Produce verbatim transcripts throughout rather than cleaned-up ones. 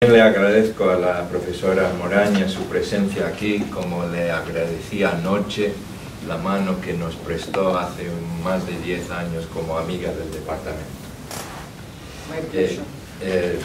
Le agradezco a la profesora Moraña su presencia aquí, como le agradecía anoche la mano que nos prestó hace más de diez años como amiga del departamento. Eh, eh,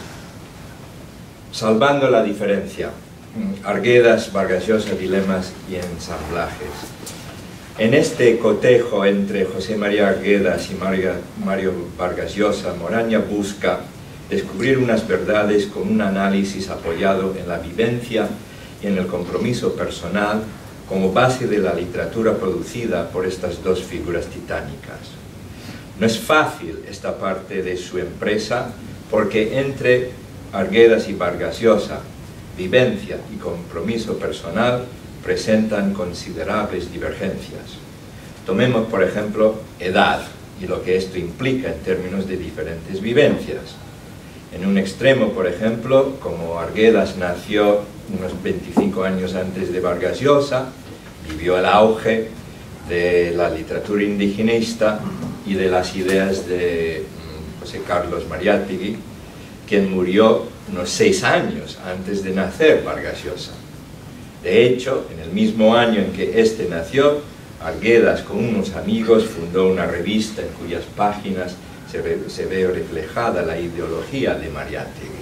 salvando la diferencia, Arguedas, Vargas Llosa, dilemas y ensamblajes. En este cotejo entre José María Arguedas y Mario, Mario Vargas Llosa, Moraña busca descubrir unas verdades con un análisis apoyado en la vivencia y en el compromiso personal como base de la literatura producida por estas dos figuras titánicas. No es fácil esta parte de su empresa porque entre Arguedas y Vargas Llosa, vivencia y compromiso personal presentan considerables divergencias. Tomemos, por ejemplo, edad y lo que esto implica en términos de diferentes vivencias. En un extremo, por ejemplo, como Arguedas nació unos veinticinco años antes de Vargas Llosa, vivió el auge de la literatura indigenista y de las ideas de José Carlos Mariátegui, quien murió unos seis años antes de nacer Vargas Llosa. De hecho, en el mismo año en que éste nació, Arguedas con unos amigos fundó una revista en cuyas páginas se ve, se ve reflejada la ideología de Mariátegui.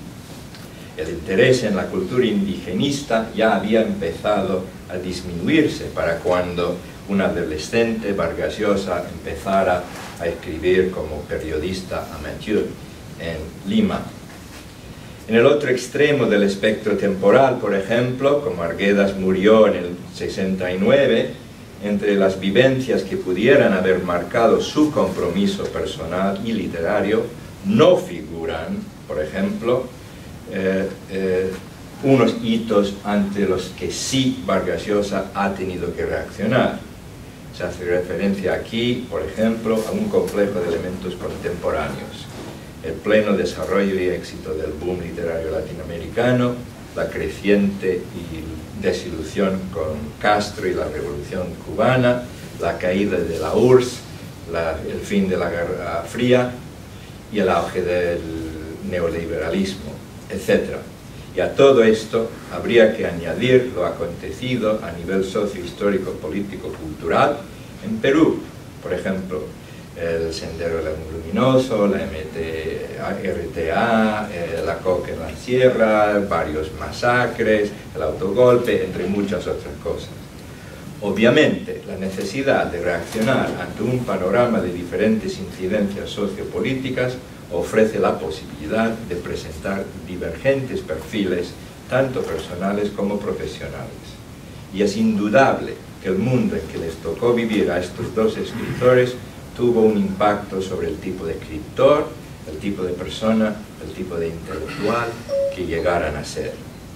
El interés en la cultura indigenista ya había empezado a disminuirse para cuando un adolescente, Vargas Llosa, empezara a escribir como periodista amateur en Lima. En el otro extremo del espectro temporal, por ejemplo, como Arguedas murió en el sesenta y nueve, entre las vivencias que pudieran haber marcado su compromiso personal y literario, no figuran, por ejemplo, eh, eh, unos hitos ante los que sí Vargas Llosa ha tenido que reaccionar. Se hace referencia aquí, por ejemplo, a un complejo de elementos contemporáneos: el pleno desarrollo y éxito del boom literario latinoamericano, la creciente y desilusión con Castro y la Revolución Cubana, la caída de la U R S S, la, el fin de la Guerra Fría y el auge del neoliberalismo, etcétera. Y a todo esto habría que añadir lo acontecido a nivel sociohistórico, político, cultural en Perú, por ejemplo, el Sendero Luminoso, la M T R T A, eh, la coca en la sierra, varios masacres, el autogolpe, entre muchas otras cosas. Obviamente, la necesidad de reaccionar ante un panorama de diferentes incidencias sociopolíticas ofrece la posibilidad de presentar divergentes perfiles, tanto personales como profesionales. Y es indudable que el mundo en que les tocó vivir a estos dos escritores tuvo un impacto sobre el tipo de escritor, el tipo de persona, el tipo de intelectual que llegaran a ser.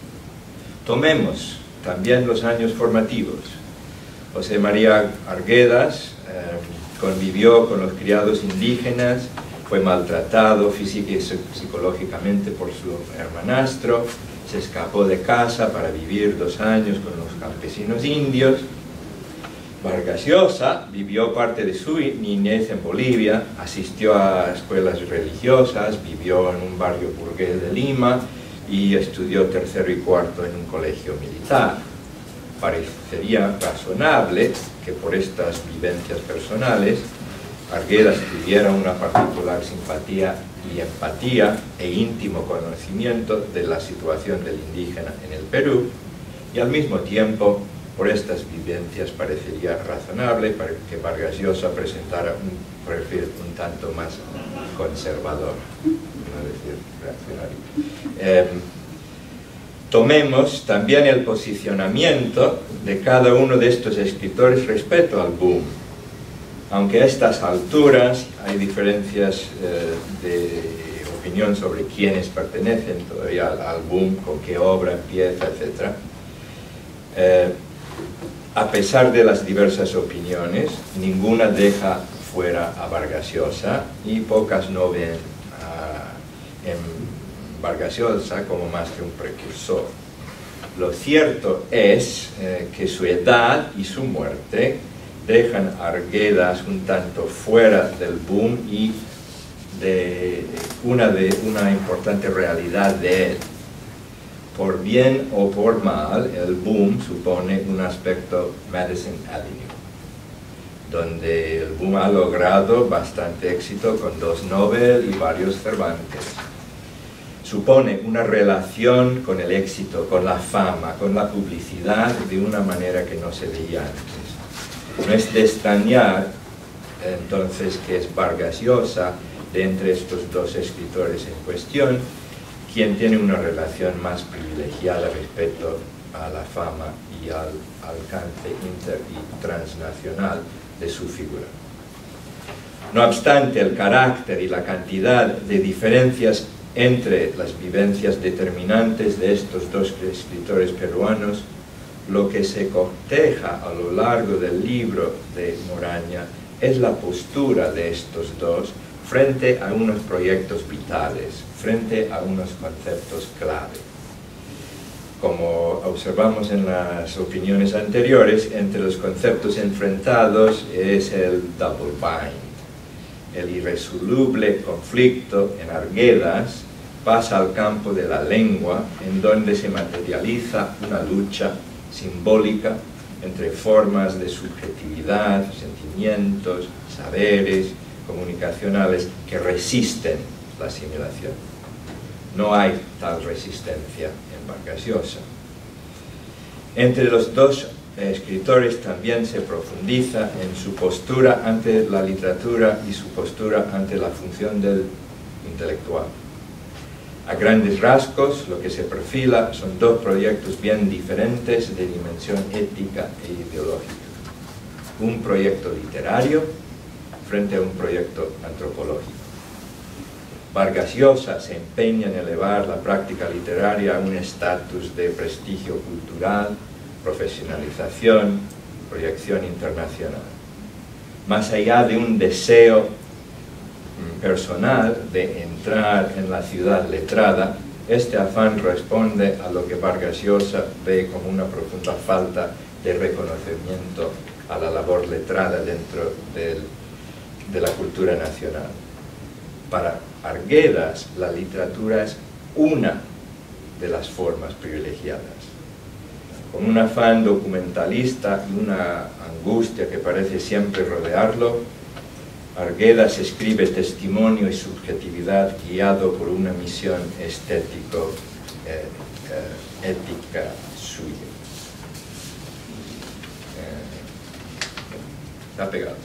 Tomemos también los años formativos. José María Arguedas eh, convivió con los criados indígenas, fue maltratado física y psicológicamente por su hermanastro, se escapó de casa para vivir dos años con los campesinos indios. Vargas Llosa vivió parte de su niñez en Bolivia, asistió a escuelas religiosas, vivió en un barrio burgués de Lima y estudió tercero y cuarto en un colegio militar. Parecería razonable que por estas vivencias personales Arguedas tuviera una particular simpatía y empatía e íntimo conocimiento de la situación del indígena en el Perú, y al mismo tiempo por estas vivencias parecería razonable para que Vargas Llosa presentara un perfil un tanto más conservador, no decir reaccionario. Eh, tomemos también el posicionamiento de cada uno de estos escritores respecto al boom. Aunque a estas alturas hay diferencias eh, de opinión sobre quiénes pertenecen todavía al, al boom, con qué obra empieza, etcétera. Eh, A pesar de las diversas opiniones, ninguna deja fuera a Vargas Llosa y pocas no ven a, en Vargas Llosa como más que un precursor. Lo cierto es eh, que su edad y su muerte dejan a Arguedas un tanto fuera del boom y de una, de una importante realidad de él. por bien o por mal, el boom supone un aspecto Madison Avenue, donde el boom ha logrado bastante éxito con dos Nobel y varios Cervantes. Supone una relación con el éxito, con la fama, con la publicidad de una manera que no se veía antes. No es de extrañar entonces que es Vargas Llosa, de entre estos dos escritores en cuestión, quien tiene una relación más privilegiada respecto a la fama y al alcance inter y transnacional de su figura. No obstante, el carácter y la cantidad de diferencias entre las vivencias determinantes de estos dos escritores peruanos, lo que se coteja a lo largo del libro de Moraña es la postura de estos dos frente a unos proyectos vitales, frente a unos conceptos clave. Como observamos en las opiniones anteriores, entre los conceptos enfrentados es el double bind. El irresoluble conflicto en Arguedas pasa al campo de la lengua, en donde se materializa una lucha simbólica entre formas de subjetividad, sentimientos, saberes comunicacionales que resisten la asimilación. No hay tal resistencia en Vargas Llosa. Entre los dos escritores también se profundiza en su postura ante la literatura y su postura ante la función del intelectual. A grandes rasgos, lo que se perfila son dos proyectos bien diferentes de dimensión ética e ideológica. Un proyecto literario frente a un proyecto antropológico. Vargas Llosa se empeña en elevar la práctica literaria a un estatus de prestigio cultural, profesionalización, proyección internacional. Más allá de un deseo personal de entrar en la ciudad letrada, este afán responde a lo que Vargas Llosa ve como una profunda falta de reconocimiento a la labor letrada dentro del, de la cultura nacional. Para Arguedas, la literatura es una de las formas privilegiadas. Con un afán documentalista y una angustia que parece siempre rodearlo, Arguedas escribe testimonio y subjetividad guiado por una misión estético, eh, eh, ética suya. Eh, está pegado.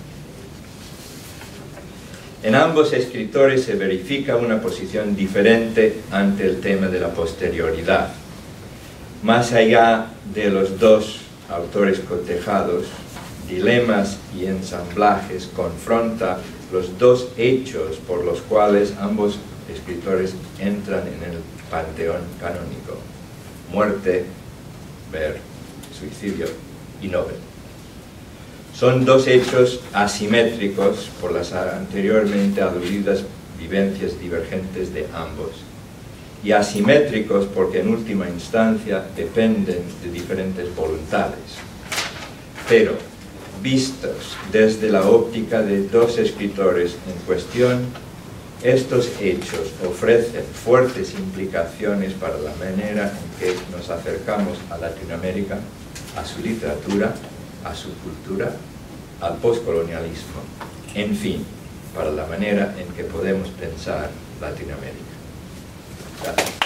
En ambos escritores se verifica una posición diferente ante el tema de la posterioridad. Más allá de los dos autores cotejados, Dilemas y Ensamblajes confronta los dos hechos por los cuales ambos escritores entran en el panteón canónico: muerte, ver, suicidio y Nobel. Son dos hechos asimétricos por las anteriormente aludidas vivencias divergentes de ambos, y asimétricos porque en última instancia dependen de diferentes voluntades. Pero, vistos desde la óptica de dos escritores en cuestión, estos hechos ofrecen fuertes implicaciones para la manera en que nos acercamos a Latinoamérica, a su literatura, a su cultura, al poscolonialismo, en fin, para la manera en que podemos pensar Latinoamérica. Gracias.